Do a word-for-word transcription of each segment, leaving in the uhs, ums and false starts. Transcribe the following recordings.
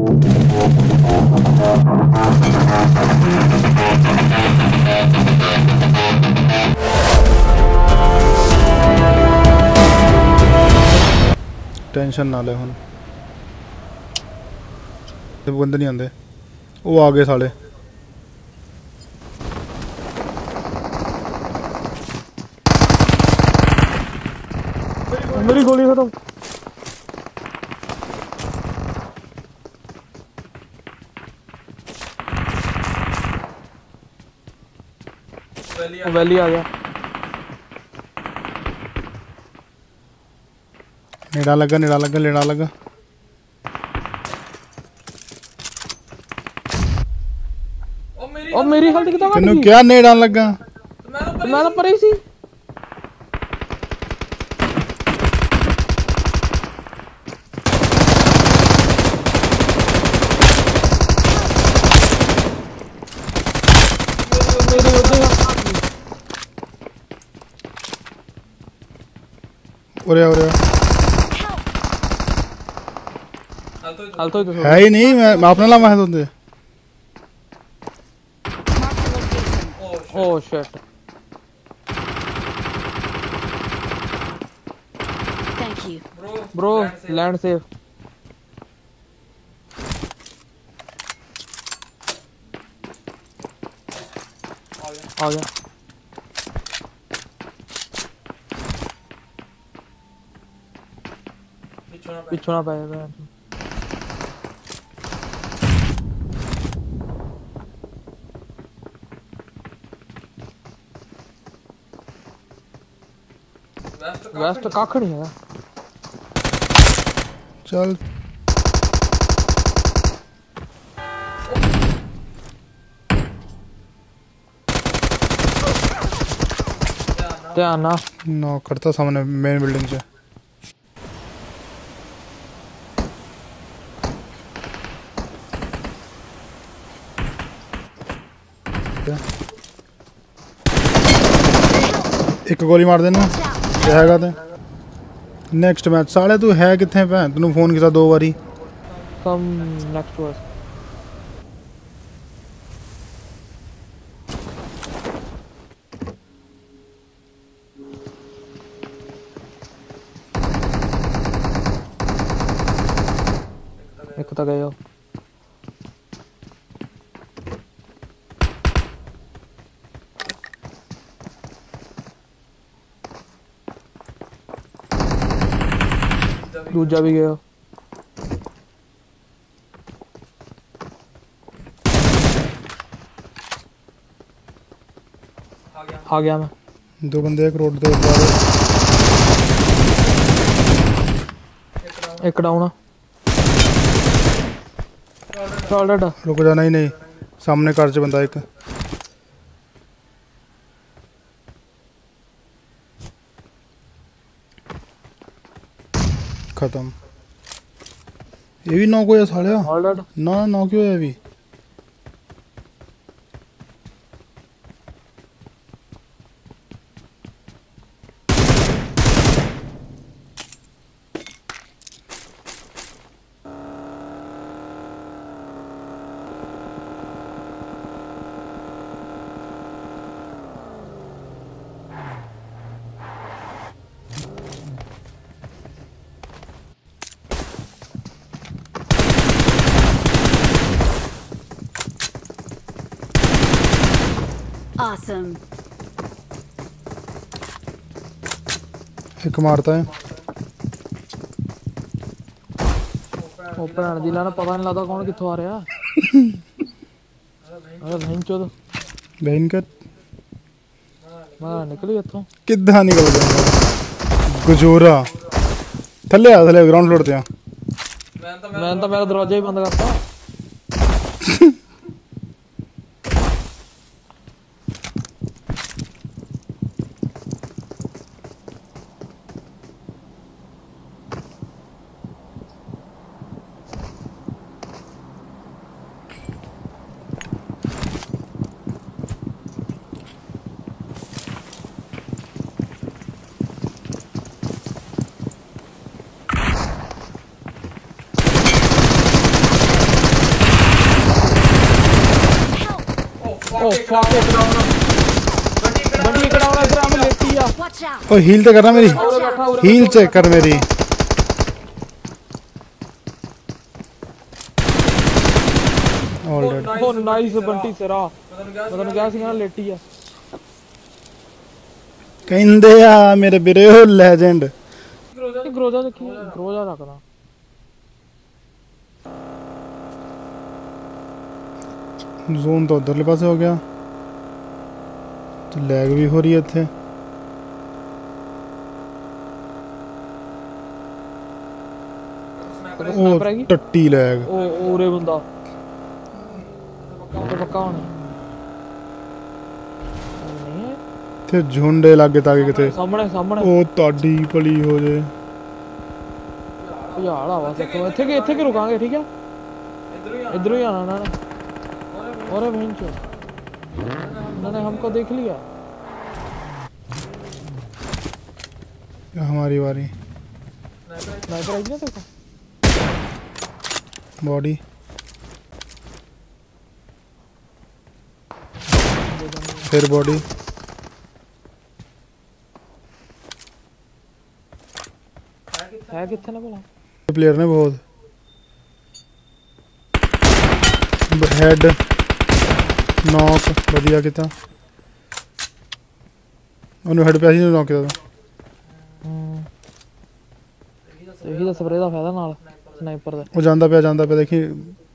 Tension ना ले हुन बंदे नहीं आंदे वो आ गए साले मेरी गोली खत्म वैली आ गया नेड़ा लगा नेड़ा लगा नेड़ा लगा और मेरी हेल्थ कितना घट तेनू गई क्या नेड़ा लगा तो मैं तो पर ही सी ओरे ओरे हाल तो है ही नहीं मैं मैं अपना लामा है तुंदे oh shit Thank you. Bro land safe आ गया पीछे ना पाएगा वेस्ट काख नहीं है चल ध्यान ना नो करता सामने मेन बिल्डिंग से एक गोली मार देना क्या हैगा ते नेक्स्ट मैच साले तू है किथे भैन तैनू फोन किया दो बारी कम नेक्स्ट टू अस एक तो गयो दूजा भी गया आ गया मैं दो बंदे एक रोड दे एक डाउन ऑलरेडी रुक जाना ही नहीं सामने कार च बंदा एक खत्म ये भी नॉक होया सालिया ऑलरेडी ना नॉक ही होया भी Awesome. एक मारता है ओपन दिला ना पता नहीं लगता कौन किथों आ रहा अरे बहन चोद बहन का मैं निकली इथों किद्दां निकल गया गजोरा थल्ले आ थल्ले ग्राउंड फ्लोर ते आ मैं तो मेरा दरवाजा ही बंद करता ओ फक एक डाउन बंडी एक डाउन इधर हम लेटी आ Watch out! ओ हील तो करना मेरी, और बैठा और हील चेक कर मेरी। All dead. Oh nice Bunty सिरा मतलब क्या सी ना लेटी आ कहंदे आ मेरे ਵੀਰੇ ਉਹ ਲੈਜੈਂਡ। ਇਹ ਗਰੋਜਾ ਦੇਖੀ ਗਰੋਜਾ ਰੱਖਦਾ ਜ਼ੋਨ ਤਾਂ ਉਧਰਲੇ ਪਾਸੇ ਹੋ ਗਿਆ ਤੇ ਲੈਗ ਵੀ ਹੋ ਰਹੀ ਹੈ ਇੱਥੇ। ਉਹ ਟੱਟੀ ਲੈਗ। ਉਹ ਉਰੇ ਬੰਦਾ ਉਹ ਪੱਕਾ ਹੋਣਾ ਨਹੀਂ ਹੈ ਤੇ ਝੁੰਡੇ ਲੱਗੇ ਤਾਂ ਕਿ ਕਿਤੇ ਸਾਹਮਣੇ ਸਾਹਮਣੇ ਉਹ ਤੁਹਾਡੀ ਭਲੀ ਹੋ ਜੇ। ਭਜਾਲ ਆ ਵਾ ਦੇਖੋ ਇੱਥੇ ਕਿ ਇੱਥੇ ਕਿ ਰੁਕਾਂਗੇ ਠੀਕ ਹੈ इधर ही आना ना और बहन चो उन्होंने हमको देख लिया हमारी बारी। स्नाइपर आई ना देखो बॉडी फिर बॉडी है कितने ना बोला प्लेयर ने बहुत हेड नॉक बढ़िया किता ਉਹਨੂੰ ਹੈਡ ਪਿਆ ਸੀ ਨੌਕ ਕੀਤਾ ਹੂੰ ਇਹੀ ਤਾਂ ਸਪਰੇ ਦਾ ਫਾਇਦਾ ਨਾਲ ਸਨਾਈਪਰ ਦਾ ਉਹ ਜਾਂਦਾ ਪਿਆ ਜਾਂਦਾ ਪਿਆ ਦੇਖੀ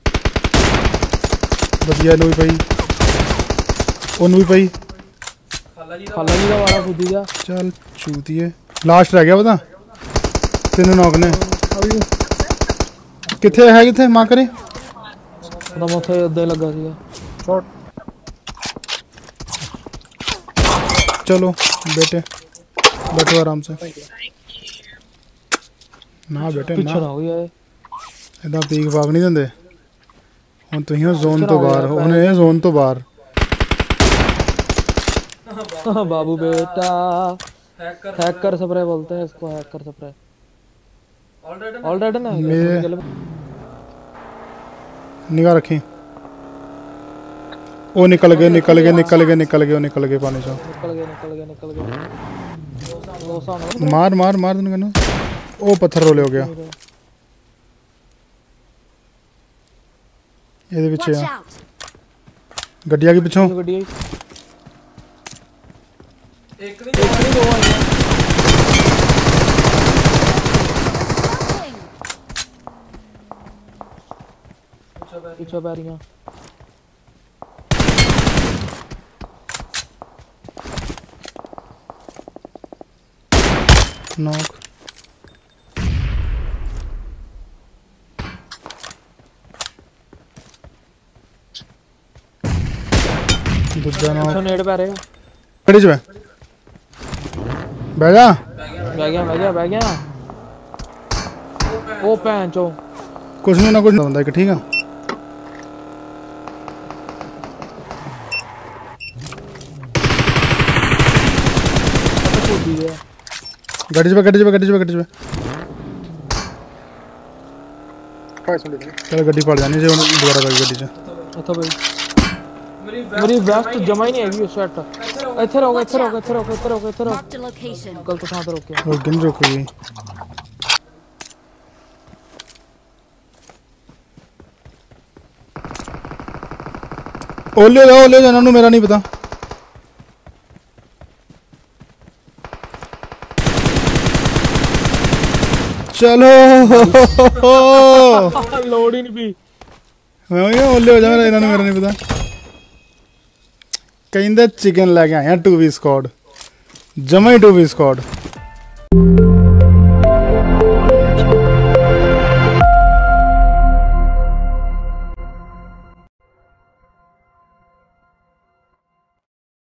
ਵਧੀਆ ਨੂੰ ਵੀ ਪਈ ਉਹਨੂੰ ਵੀ ਪਈ ਖਾਲਾ ਜੀ ਦਾ ਵਾਲਾ ਖੁੱਦੀ ਦਾ ਚੱਲ ਚੂਤੀਏ ਲਾਸਟ ਰਹਿ ਗਿਆ ਪਤਾ ਤਿੰਨ ਨੌਕ ਨੇ ਕਿੱਥੇ ਹੈ ਕਿੱਥੇ ਮਾਂ ਕਰੇ ਉਹਦਾ ਮੱਥੇ ਉੱਤੇ ਲੱਗਾ ਸੀਗਾ शॉट चलो बेटे बैठो आराम से ना बेटे ਪਿੱਛੇ ना ਨਾ ਹੋ ਗਿਆ इदा पीक भाग नहीं देंगे ਹੁਣ ਤੁਸੀਂ ਹੋ ਜ਼ੋਨ ਤੋਂ ਬਾਹਰ ਹੁਣ ਇਹ ਜ਼ੋਨ ਤੋਂ ਬਾਹਰ बाबू बेटा हैकर स्प्रे बोलते हैं इसको हैकर स्प्रे ऑलरेडी ना मेरे निगाह रखी वो निकल गए निकल गए निकल गए निकल गए निकल गए पानी से निकल गए निकल गए निकल गए दो सामने मार मार मार दिन कनो वो पत्थर रोले हो गया ये पीछे Watch आ out! गड्डिया के पिछों गड्डी एक नहीं एक नहीं दो आई पीछे बैरियां नॉक दूसरा नॉक पीछे नेड़ पै रहे खड़ी जो है बैठ जा बह गया बह गया बह गया ओ भैन चो कुछ नहीं ना कुछ ना बंदा एक ठीक है कूदी गया गड्डी पे गड्डी पे गड्डी पे गड्डी पे चल गड्डी पड़ जानी चाहिए दोबारा कर गड्डी से अच्छा भाई मेरी वेस्ट जमा ही नहीं हैगी उस सेट ਇੱਥੇ ਰੋਕ ਇੱਥੇ ਰੋਕ ਇੱਥੇ ਰੋਕ ਇੱਥੇ ਰੋਕ ਇੱਥੇ ਰੋਕ Marked a location. ਗਲਤ ਥਾਂ ਤੇ ਰੋਕਿਆ और गिन रुक गई ओले जाओ ओले जाना नु मेरा नहीं पता चलो ਲੋੜ ਹੀ ਨਹੀਂ ਪਈ मैं वही ओले हो जा मेरा इन्होंने मेरा नहीं पता ਕਹਿੰਦੇ ਚਿਕਨ ਲੈ ਕੇ ਆਇਆ ਟੂ ਵੀ ਸਕੁਆਡ ਜਮਾ ਹੀ ਟੂ ਵੀ ਸਕੁਆਡ